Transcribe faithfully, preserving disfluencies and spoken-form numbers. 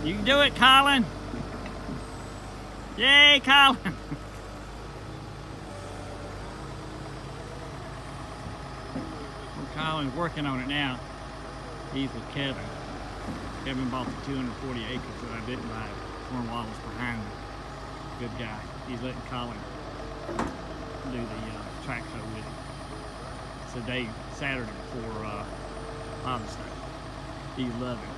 You can do it, Colin. Yay, Colin. Well, Colin's working on it now. He's with Kevin. Kevin bought the two hundred forty acres that I didn't buy. Cornwallis behind me. Good guy. He's letting Colin do the uh, track show with him. It's a day, Saturday before uh, Father's Day. He's loving it.